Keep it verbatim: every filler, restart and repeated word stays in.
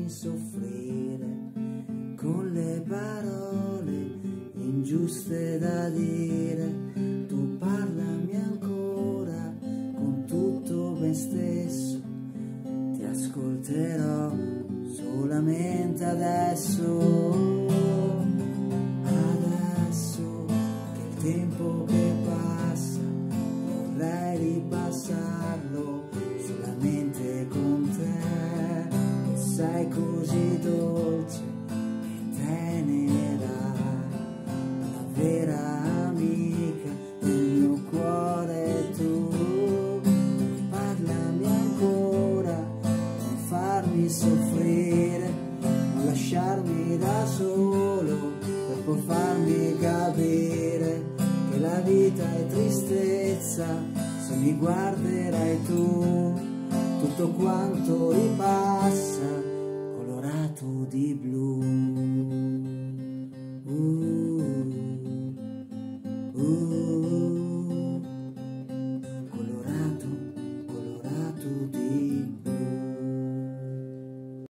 farmi soffrire con le parole ingiuste da dire. Tu parlami ancora con tutto me stesso, ti ascolterò solamente adesso. Adesso che il tempo che passa vorrei ripassarlo solamente con te, che sei così dolce e tenera, la vera amica del mio cuore. Tu parlami ancora, non farmi soffrire, non lasciarmi da solo, per poi farmi capire che la vita è tristezza se mi guarderai tu. Tutto quanto ripassa